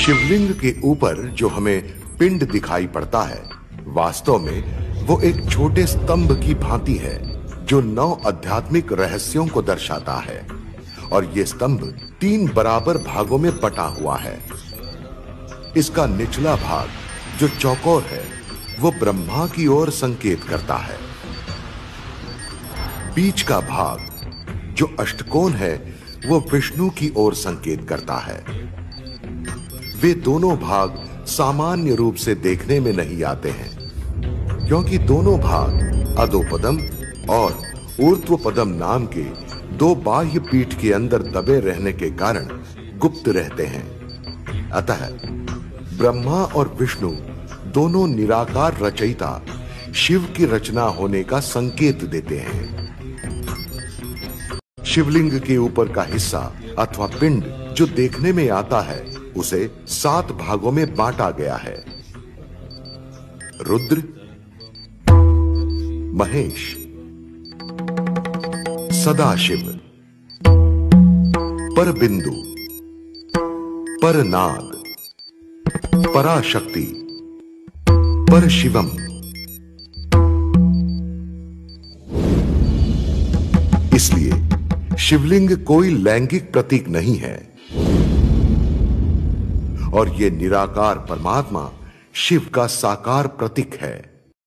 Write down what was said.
शिवलिंग के ऊपर जो हमें पिंड दिखाई पड़ता है, वास्तव में वो एक छोटे स्तंभ की भांति है जो 9 आध्यात्मिक रहस्यों को दर्शाता है। और ये स्तंभ 3 बराबर भागों में बटा हुआ है। इसका निचला भाग जो चौकोर है वो ब्रह्मा की ओर संकेत करता है। बीच का भाग जो अष्टकोण है वो विष्णु की ओर संकेत करता है। वे दोनों भाग सामान्य रूप से देखने में नहीं आते हैं, क्योंकि दोनों भाग अधोपदम और ऊर्ध्वपदम नाम के 2 बाह्य पीठ के अंदर दबे रहने के कारण गुप्त रहते हैं। अतः ब्रह्मा और विष्णु दोनों निराकार रचयिता शिव की रचना होने का संकेत देते हैं। शिवलिंग के ऊपर का हिस्सा अथवा पिंड जो देखने में आता है उसे 7 भागों में बांटा गया है। रुद्र, महेश, सदाशिव, परबिंदु, परनाग, पराशक्ति, परशिवम। इसलिए शिवलिंग कोई लैंगिक प्रतीक नहीं है और यह निराकार परमात्मा शिव का साकार प्रतीक है।